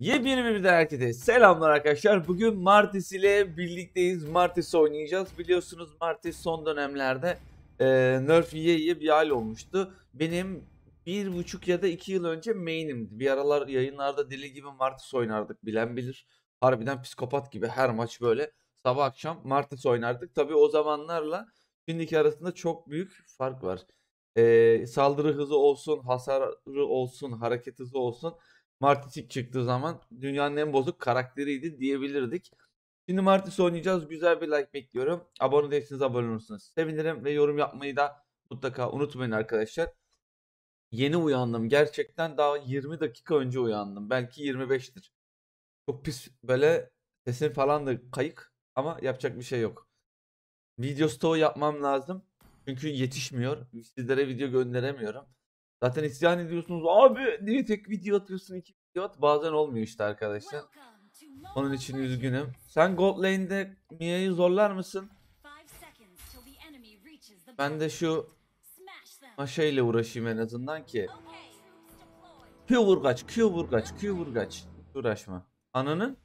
Yepyeni bir video herkese selamlar arkadaşlar. Bugün Martis ile birlikteyiz. Martis oynayacağız. Biliyorsunuz Martis son dönemlerde nerf yiye bir hal olmuştu. Benim 1,5 ya da 2 yıl önce main'imdi. Bir aralar yayınlarda deli gibi Martis oynardık. Bilen bilir. Harbiden psikopat gibi her maç böyle sabah akşam Martis oynardık. Tabii o zamanlarla şimdiki arasında çok büyük fark var. Saldırı hızı olsun, hasarı olsun, hareket hızı olsun. Martis ilk çıktığı zaman dünyanın en bozuk karakteriydi diyebilirdik. Şimdi Martis oynayacağız. Güzel bir like bekliyorum. Abone değilseniz abone olursunuz. Sevinirim ve yorum yapmayı da mutlaka unutmayın arkadaşlar. Yeni uyandım. Gerçekten daha 20 dakika önce uyandım. Belki 25'tir. Çok pis böyle sesim falan da kayık ama yapacak bir şey yok. Video stoğu yapmam lazım. Çünkü yetişmiyor. Sizlere video gönderemiyorum. Zaten isyan ediyorsunuz. Abi niye tek video atıyorsun, iki video at? Bazen olmuyor işte arkadaşlar. Onun için üzgünüm. Sen Gold Lane'de Mia'yı zorlar mısın? Ben de şu Maşa ile uğraşayım en azından ki. Q vurgaç, Q vurgaç, Q vurgaç. Uğraşma. Ananın.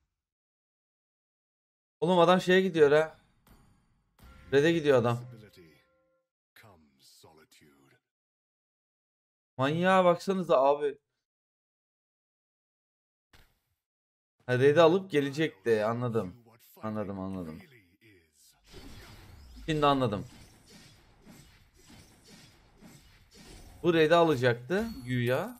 Oğlum adam şeye gidiyor ha. Red'e gidiyor adam. Manyağa baksanıza abi. Red'i alıp gelecekti. Anladım. Anladım. Şimdi anladım. Bu Red'i alacaktı güya.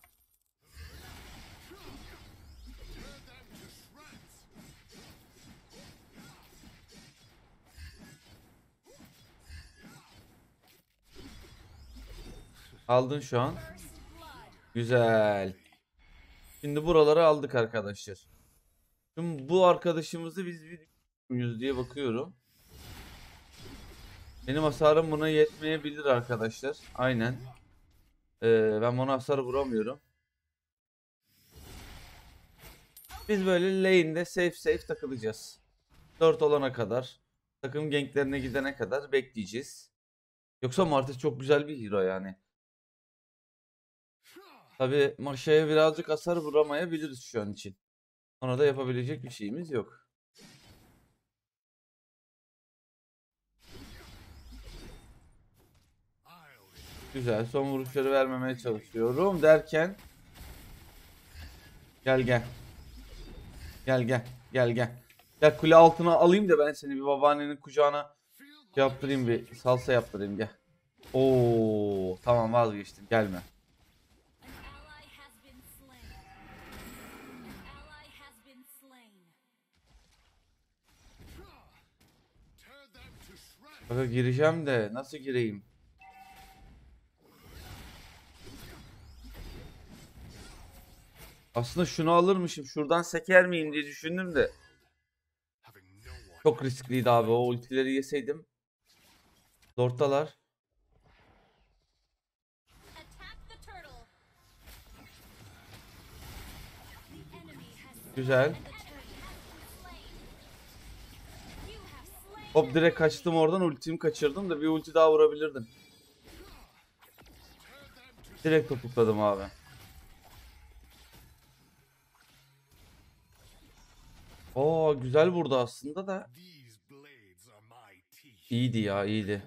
Aldın şu an. Güzel. Şimdi buraları aldık arkadaşlar. Şimdi bu arkadaşımızı biz muyuz diye bakıyorum. Benim hasarım buna yetmeyebilir arkadaşlar. Aynen. Ben buna hasar vuramıyorum. Biz böyle lane'de safe takılacağız. 4 olana kadar. Takım ganklerine gidene kadar bekleyeceğiz. Yoksa Martis çok güzel bir hero yani. Tabi Maşa'ya birazcık hasar vuramayabiliriz şu an için. Ona da yapabilecek bir şeyimiz yok. Güzel. Son vuruşları vermemeye çalışıyorum derken. Gel. Gel kule altına alayım da ben seni bir babaannenin kucağına yaptırayım, bir salsa yaptırayım, gel. Oo, tamam vazgeçtim, gelme. Bak gireceğim de nasıl gireyim? Aslında şunu alırmışım, şuradan seker miyim diye düşündüm de. Çok riskliydi abi, o ultileri yeseydim. Zortalar. Güzel. Hop direkt kaçtım oradan, ultimi kaçırdım da bir ulti daha vurabilirdim. Direkt topukladım abi. Oo güzel vurdu aslında da. İyiydi ya, iyiydi.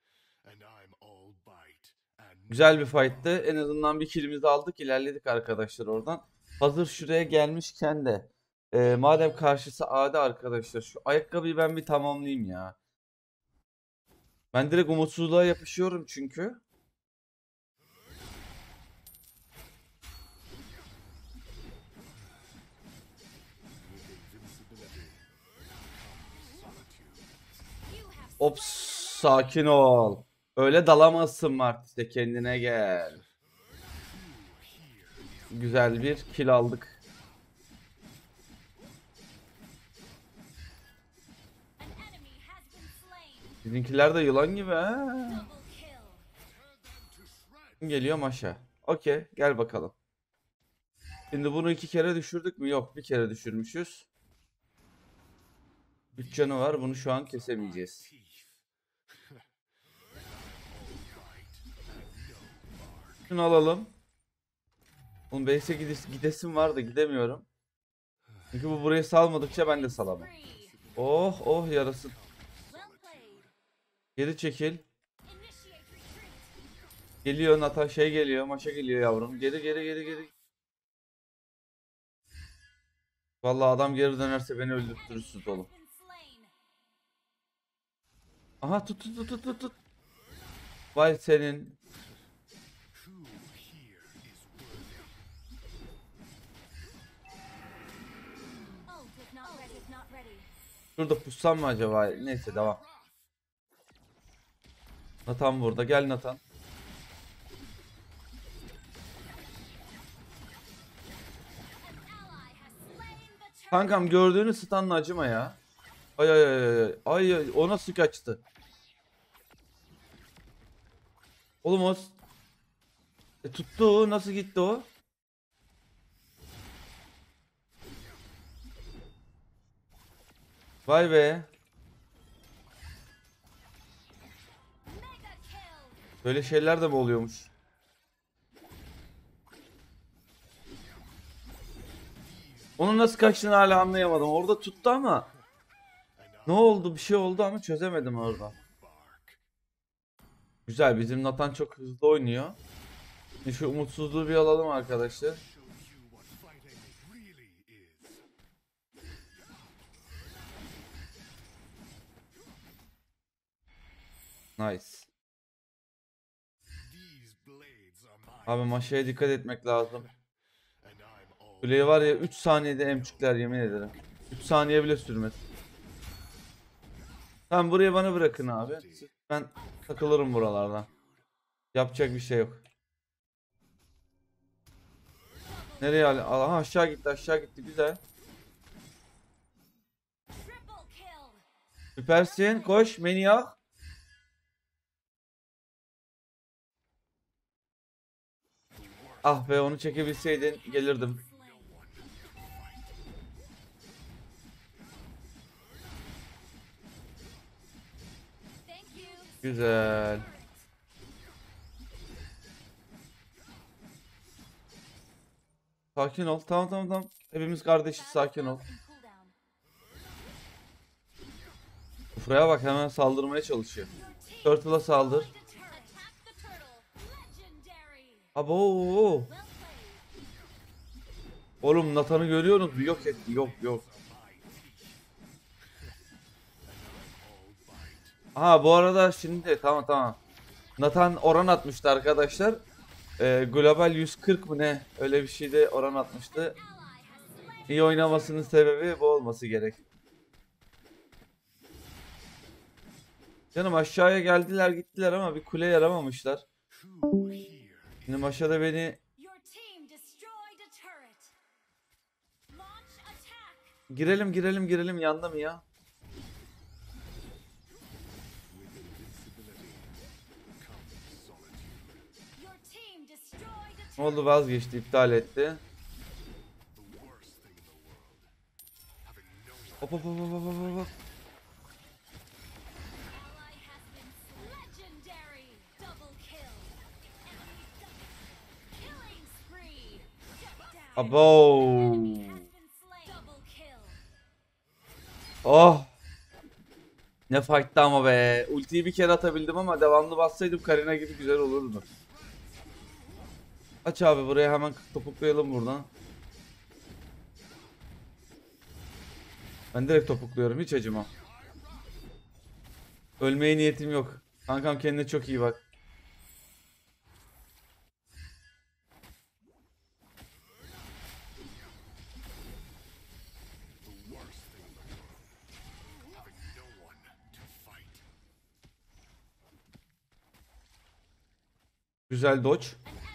Güzel bir fight'tı. En azından bir kill'imizi aldık, ilerledik arkadaşlar oradan. Hazır şuraya gelmişken de madem karşısı AD arkadaşlar, şu ayakkabıyı ben bir tamamlayayım ya. Ben direkt umutsuzluğa yapışıyorum çünkü. Ops, sakin ol. Öyle dalamazsın Martis'e, kendine gel. Güzel bir kill aldık. Bizimkiler de yılan gibi ha. Geliyor maşa. Okey, gel bakalım. Şimdi bunu 2 kere düşürdük mü? Yok, bir kere düşürmüşüz. 3 canı var. Bunu şu an kesemeyeceğiz. Şunu alalım. Oğlum base'e gidesim var da gidemiyorum. Çünkü bu burayı salmadıkça ben de salamam. Oh oh yarası. Geri çekil. Geliyor Nathan şey geliyor. Maşa geliyor yavrum. Geri geri geri geri. Vallahi adam geri dönerse beni öldürtürsünüz oğlum. Aha tut tut tut tut tut. Vay senin. Şurada pussam mı acaba? Neyse devam. Nathan burada. Gel Nathan. Kankam gördüğünü stunla acıma ya. Ay ay ay ay. Ay ay o nasıl kaçtı? Oğlum o tuttu. Nasıl gitti o? Vay be. Böyle şeyler de mi oluyormuş? Onun nasıl kaçtığını hala anlayamadım. Orada tuttu ama ne oldu? Bir şey oldu ama çözemedim orada. Güzel. Bizim Nathan çok hızlı oynuyor. Şimdi şu umutsuzluğu bir alalım arkadaşlar. Nice. Abi maşaya dikkat etmek lazım. Kuleyi var ya 3 saniyede emçükler yemin ederim. 3 saniye bile sürmez. Tamam buraya bana bırakın abi. Ben takılırım buralardan. Yapacak bir şey yok. Nereye aha aşağı gitti aşağı gitti güzel. Süpersin koş manyak. Ah be onu çekebilseydin gelirdim. Güzel. Sakin ol. Tamam tamam tamam. Hepimiz kardeşiz sakin ol. Buraya bak hemen saldırmaya çalışıyor. Turtle'a saldır. Abo. Oğlum Nathan'ı görüyorsunuz mu? Yok etti. Yok yok. Aha bu arada şimdi tamam tamam. Nathan oran atmıştı arkadaşlar. Global 140 mı ne? Öyle bir şeyde oran atmıştı. İyi oynamasının sebebi bu olması gerek. Canım aşağıya geldiler gittiler ama bir kule yaramamışlar. Şimdi Maşa da beni... Girelim girelim girelim yandım ya. Ne oldu vazgeçti iptal etti. Hop hop hop hop hop hop. Abo. Oh. Ne fight'tı ama be. Ultiyi bir kere atabildim ama devamlı bassaydım Karina gibi güzel olurdu. Aç abi buraya hemen topuklayalım buradan. Ben direkt topukluyorum hiç acımam. Ölmeye niyetim yok. Kankam kendine çok iyi bak. Güzel dodge.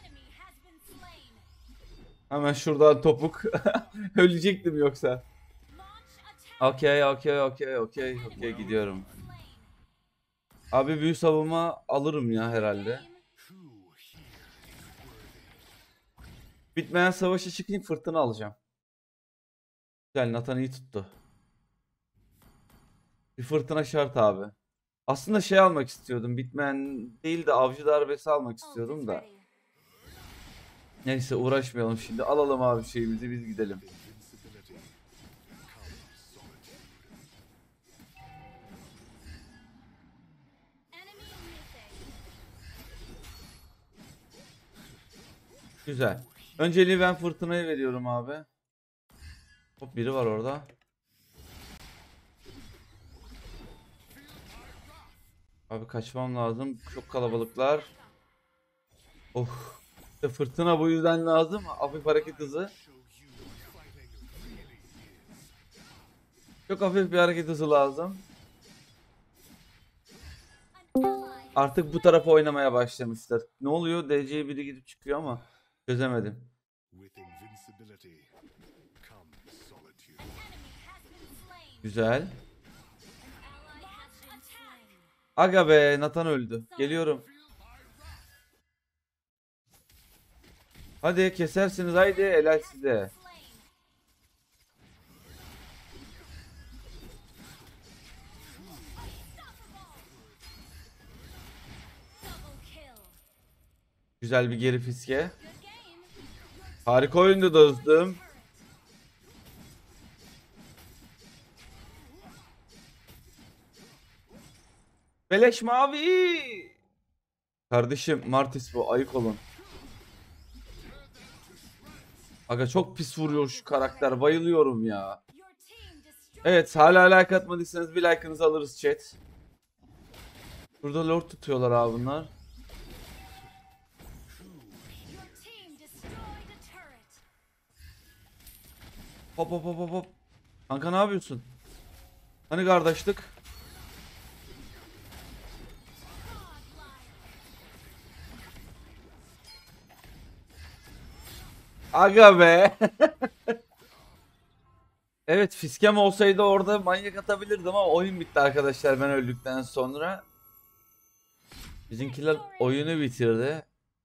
Hemen şuradan topuk. Ölecektim yoksa. Okey okey okey okey okey gidiyorum. Abi büyü savunma alırım ya herhalde. Bitmeyen savaşa çıkayım fırtına alacağım. Güzel Nathan iyi tuttu. Bir fırtına şart abi. Aslında şey almak istiyordum. Bitmeyen değil de avcı darbesi almak istiyordum da. Neyse uğraşmayalım şimdi. Alalım abi şeyimizi biz gidelim. Güzel. Önceliği ben fırtınayı veriyorum abi. Hop, biri var orada. Abi kaçmam lazım. Çok kalabalıklar. Of. İşte fırtına bu yüzden lazım. Hafif hareket hızı. Çok hafif bir hareket hızı lazım. Artık bu tarafa oynamaya başlamışlar. Ne oluyor? DC'ye biri gidip çıkıyor ama çözemedim. Güzel. Aga be, Nathan öldü. Geliyorum. Hadi kesersiniz, haydi, helal size. Güzel bir geri fiske. Harika oyundu dostum. Beleş mavi. Kardeşim Martis bu, ayık olun. Aga çok pis vuruyor şu karakter, bayılıyorum ya. Evet, hala like atmadıysanız bir like'ınızı alırız chat. Burada lord tutuyorlar abi bunlar. Hop hop hop hop hop. Kanka ne yapıyorsun? Hani kardeşlik? Aga be. Evet, fiskem olsaydı orada manyak atabilirdim ama oyun bitti arkadaşlar ben öldükten sonra. Bizimkiler oyunu bitirdi.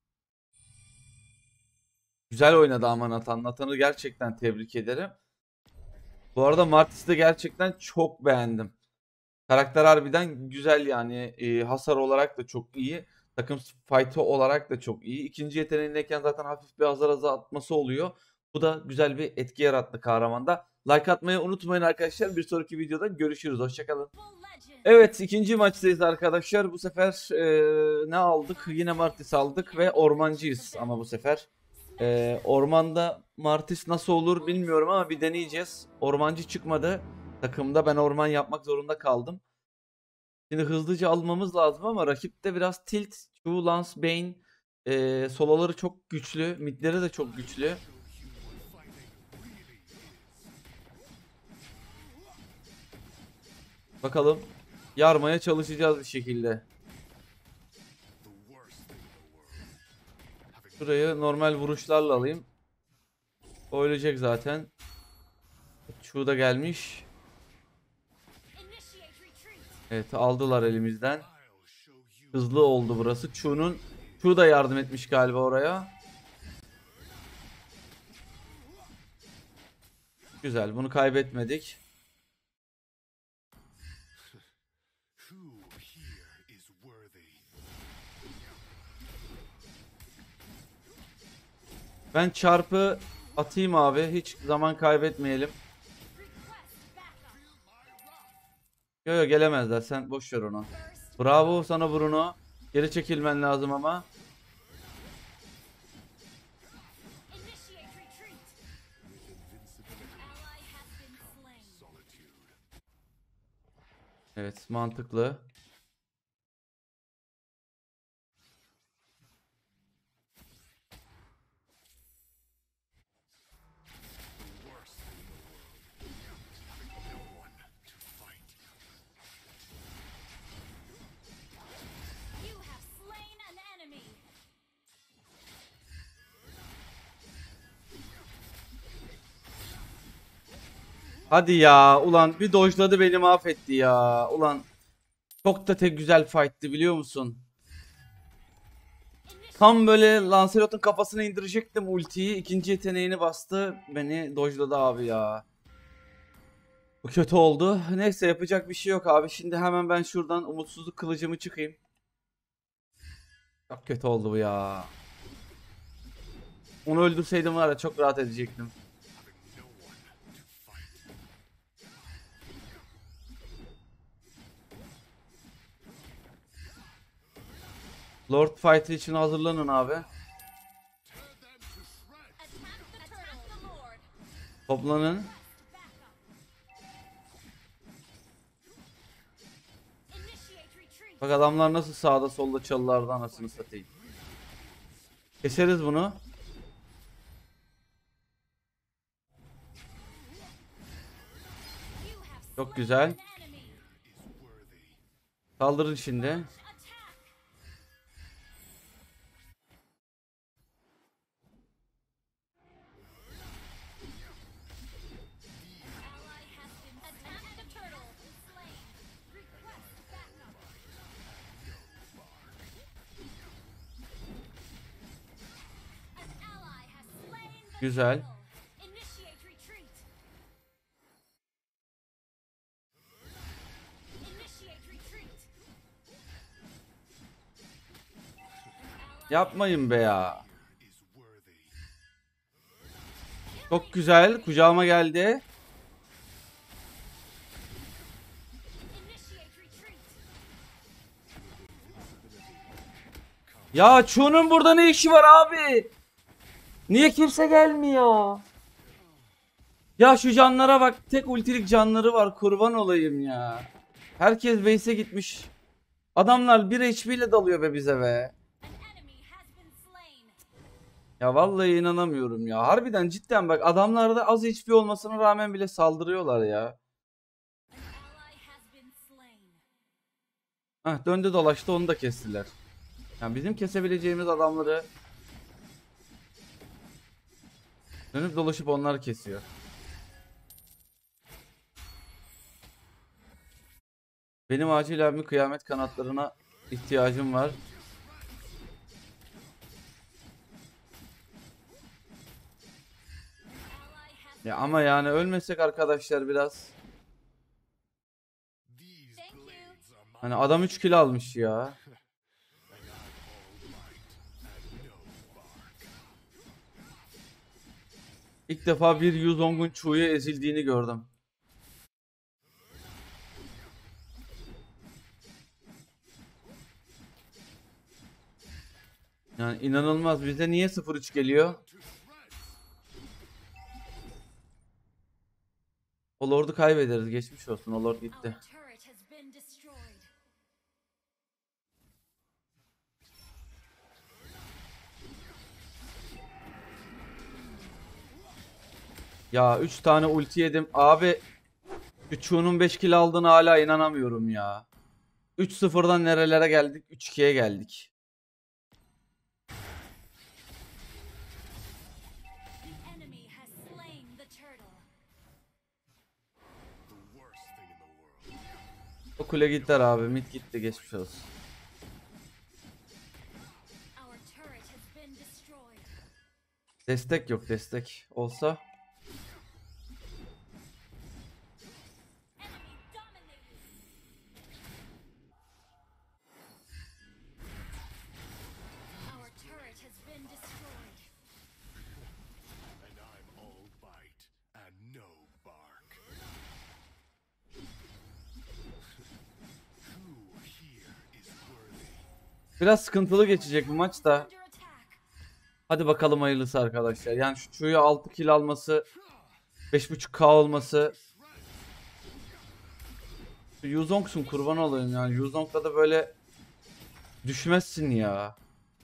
Güzel oynadı ama Nathan. Nathan'ı gerçekten tebrik ederim. Bu arada Martis'i de gerçekten çok beğendim. Karakter harbiden güzel yani. Hasar olarak da çok iyi. Takım fight'ı olarak da çok iyi. İkinci yeteneğindeyken zaten hafif bir azar atması oluyor. Bu da güzel bir etki yarattı kahramanda. Like atmayı unutmayın arkadaşlar. Bir sonraki videoda görüşürüz. Hoşçakalın. Evet, ikinci maçtayız arkadaşlar. Bu sefer ne aldık? Yine Martis aldık ve ormancıyız ama bu sefer. Ormanda Martis nasıl olur bilmiyorum ama bir deneyeceğiz. Ormancı çıkmadı takımda. Ben orman yapmak zorunda kaldım. Şimdi hızlıca almamız lazım ama rakip de biraz tilt. Chu, Lance, Bane soloları çok güçlü. Midleri de çok güçlü. Bakalım. Yarmaya çalışacağız bir şekilde. Şurayı normal vuruşlarla alayım. O ölecek zaten. Chu da gelmiş. Evet, aldılar elimizden. Hızlı oldu burası. Chu da yardım etmiş galiba oraya. Güzel, bunu kaybetmedik. Ben çarpı atayım abi. Hiç zaman kaybetmeyelim. Yo yo, gelemezler. Sen boş ver onu. Bravo sana Bruno. Geri çekilmen lazım ama. Evet, mantıklı. Hadi ya. Ulan bir dojladı, beni mahvetti ya. Ulan çok da tek güzel fight'tı biliyor musun? Tam böyle Lancelot'un kafasına indirecektim ultiyi. İkinci yeteneğini bastı. Beni dojladı abi ya. Bu kötü oldu. Neyse, yapacak bir şey yok abi. Şimdi hemen ben şuradan umutsuzluk kılıcımı çıkayım. Çok kötü oldu bu ya. Onu öldürseydim var ya, çok rahat edecektim. Lord Fighter için hazırlanın abi. Toplanın. Bak adamlar nasıl sağda solda çalılarda anasını satayım. Keseriz bunu. Çok güzel. Saldırın şimdi. Güzel. Yapmayın be ya. Çok güzel. Kucağıma geldi. Ya Chu'nun burada ne işi var abi? Niye kimse gelmiyor? Ya şu canlara bak. Tek ultilik canları var. Kurban olayım ya. Herkes base'e gitmiş. Adamlar 1 HP ile dalıyor be bize be. Ya vallahi inanamıyorum ya. Harbiden cidden bak adamlarda az HP olmasına rağmen bile saldırıyorlar ya. Heh, döndü dolaştı onu da kestiler. Yani bizim kesebileceğimiz adamları dönüp dolaşıp onlar kesiyor. Benim acilen bir kıyamet kanatlarına ihtiyacım var. Ya ama yani ölmesek arkadaşlar biraz. Hani adam 3 kill almış ya. İlk defa bir Yuzong'un Chu'ya ezildiğini gördüm. Yani inanılmaz. Bize niye 0-3 geliyor? O Lord'u kaybederiz. Geçmiş olsun. O Lord gitti. Ya 3 tane ulti yedim. Abi Chu'nun 5 kill aldığını hala inanamıyorum ya. 3-0'dan nerelere geldik? 3-2'ye geldik. O kule gitti abi. Mid gitti. Geçmiş olsun. Destek yok. Destek olsa. Biraz sıkıntılı geçecek bu maç da. Hadi bakalım hayırlısı arkadaşlar. Yani şu Chu'ya 6 kill alması, 5.5k olması. Yuzong'sun kurban olayım yani. Yuzong'da da böyle düşmezsin ya.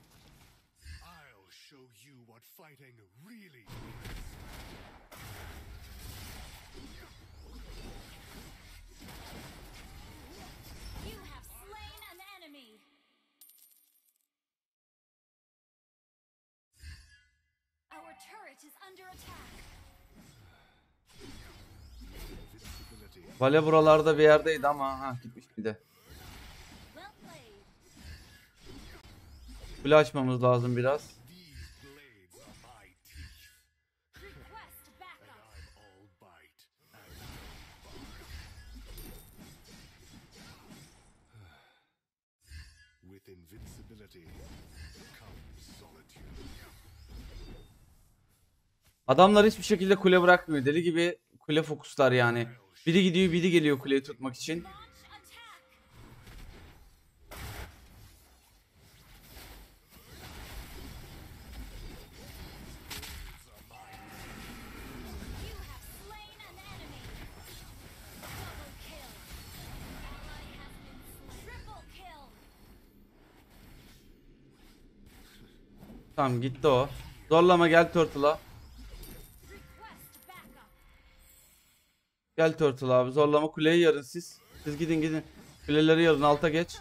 Vale buralarda bir yerdeydi ama ha gitmiş bir de. Kule açmamız lazım biraz. Adamlar hiçbir şekilde kule bırakmıyor. Deli gibi kule fokuslar yani. Biri gidiyor, biri geliyor kuleyi tutmak için. Tamam gitti o. Zorlama, gel Turtle'a. Gel Turtle abi, zorlama, kuleyi yarın siz. Siz gidin gidin. Kuleleri yarın, alta geç.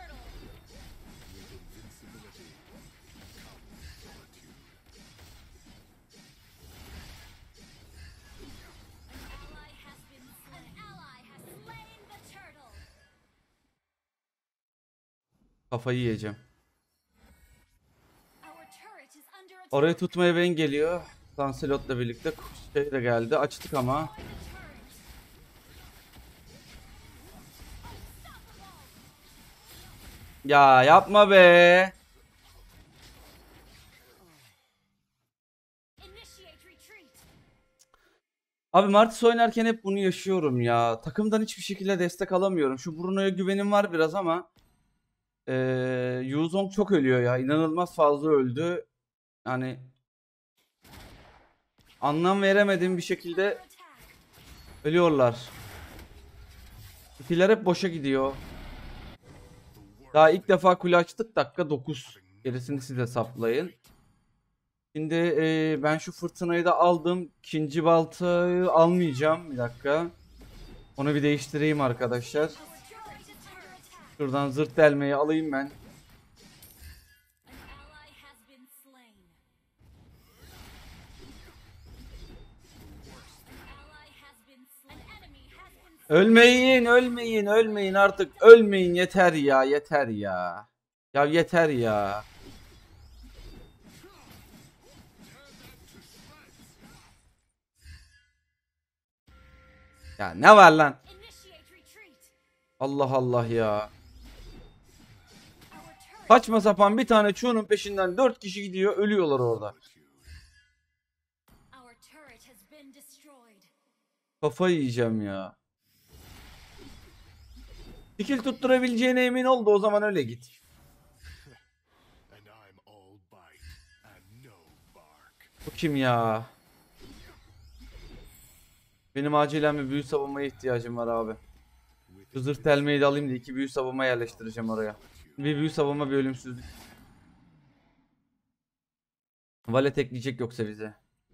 Kafayı yiyeceğim. Orayı tutmaya ben geliyor. Lancelot'la birlikte şey de geldi. Açtık ama. Ya yapma be. Abi Martis oynarken hep bunu yaşıyorum ya. Takımdan hiçbir şekilde destek alamıyorum. Şu Bruno'ya güvenim var biraz ama Yuzong çok ölüyor ya. İnanılmaz fazla öldü. Yani anlam veremediğim bir şekilde ölüyorlar. İkiler hep boşa gidiyor. Daha ilk defa kule açtık, dakika 9. Gerisini siz hesaplayın. Şimdi ben şu fırtınayı da aldım. İkinci baltayı almayacağım. Bir dakika. Onu bir değiştireyim arkadaşlar. Şuradan zırt delmeyi alayım ben. Ölmeyin, ölmeyin, ölmeyin artık. Ölmeyin, yeter ya, yeter ya. Ya yeter ya. Ya ne var lan? Allah Allah ya. Saçma sapan bir tane Q'nun peşinden 4 kişi gidiyor, ölüyorlar orada. Kafayı yiyeceğim ya. Skill tutturabileceğine emin ol da o zaman öyle git. Bu kim ya? Benim acilen bir büyü savunmaya ihtiyacım var abi. Şu zırh delmeyi de alayım da 2 büyü savunma yerleştireceğim oraya. Bir büyü savunma, bir ölümsüzlük. Valet ekleyecek yoksa bize.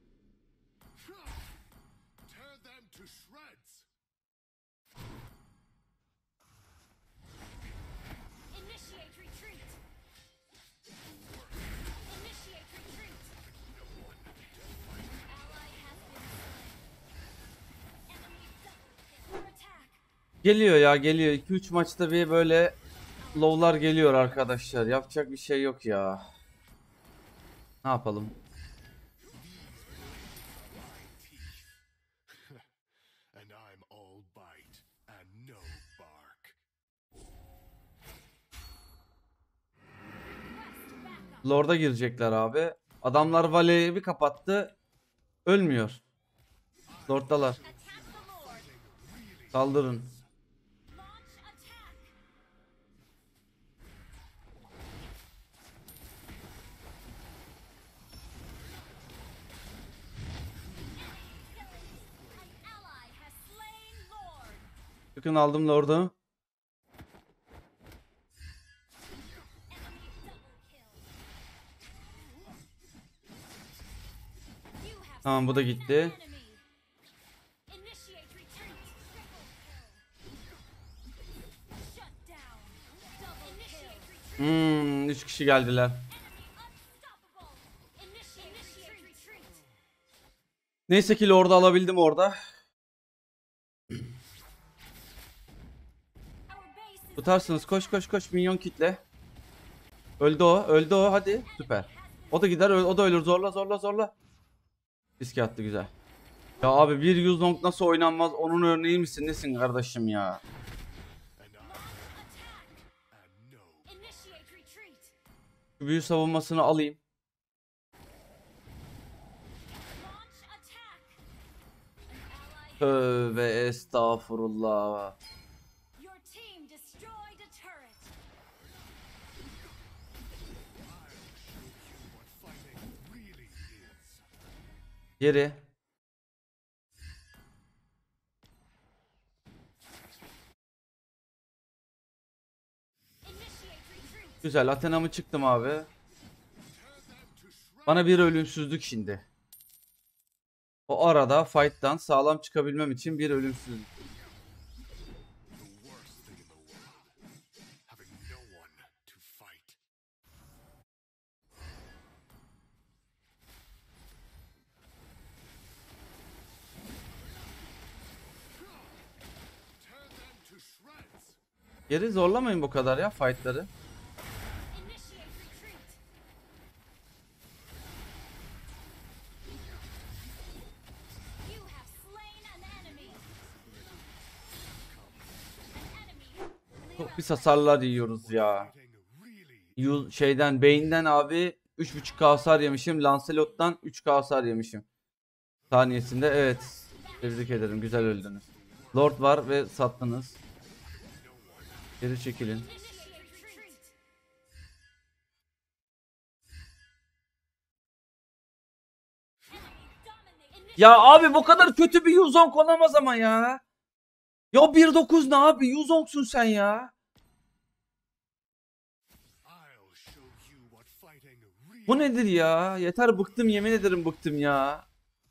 Geliyor ya, geliyor. 2-3 maçta bir böyle low'lar geliyor arkadaşlar. Yapacak bir şey yok ya. Ne yapalım? Lord'a girecekler abi. Adamlar Vale'yi bir kapattı. Ölmüyor. Lord'dalar. Saldırın. Bakın aldım Lord'u. Tamam, bu da gitti. Hmm, 3 kişi geldiler. Neyse ki Lord'u alabildim orada. Tutarsınız, koş koş koş, minyon kitle. Öldü o, öldü o, hadi süper. O da gider, o da ölür, zorla zorla zorla. Riske attı, güzel. Ya abi bir Yuzong nasıl oynanmaz, onun örneği misin nesin kardeşim ya. Şu büyü savunmasını alayım. Tövbe estağfurullah. Geri. Güzel, Athena'mı çıktım abi. Bana bir ölümsüzlük şimdi. O arada fight'tan sağlam çıkabilmem için bir ölümsüzlük. Geri zorlamayın bu kadar ya fight'ları. Çok pis hasarlar yiyoruz ya. Şeyden beyinden abi 3.5K hasar yemişim. Lancelot'tan 3K hasar yemişim. Saniyesinde evet. Tebrik ederim, güzel öldünüz. Lord var ve sattınız. Geri çekilin. Ya abi bu kadar kötü bir Yuzong olamaz ama ya. Ya 1.9 ne abi? Yuzong'sun sen ya. Bu nedir ya? Yeter, bıktım, yemin ederim bıktım ya.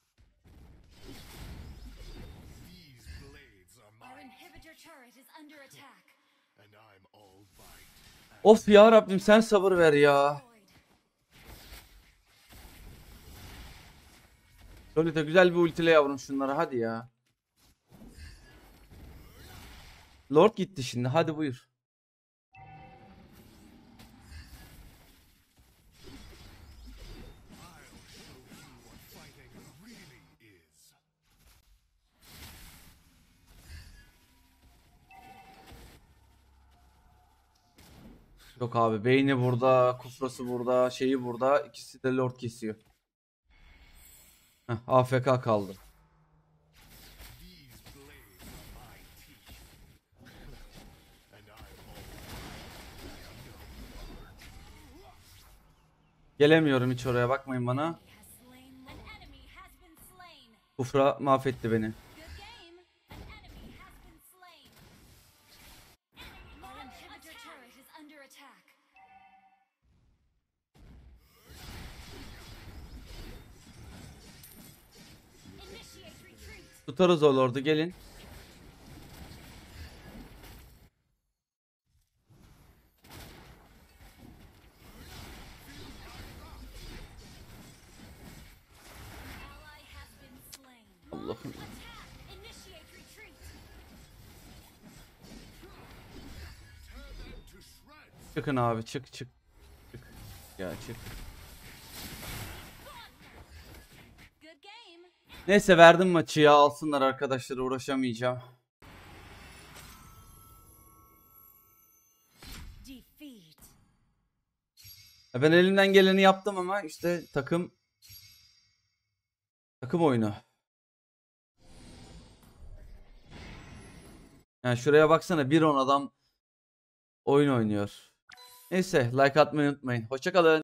Of ya Rabbim, sen sabır ver ya. Şöyle de güzel bir ultile yavrum şunlara, hadi ya. Lord gitti şimdi, hadi buyur. Yok abi, beyni burada, kufrası burada, şeyi burada, ikisi de Lord kesiyor. Heh, AFK kaldı. Gelemiyorum hiç oraya, bakmayın bana. Kufra mahvetti beni. Tutarız o Lord'u, gelin. Allah'ım. Çıkın abi, çık. Ya çık. Neyse, verdim maçı ya, alsınlar arkadaşlar, uğraşamayacağım. Ben elimden geleni yaptım ama işte takım oyunu. Yani şuraya baksana, 1-10 adam oyun oynuyor. Neyse, like atmayı unutmayın. Hoşça kalın.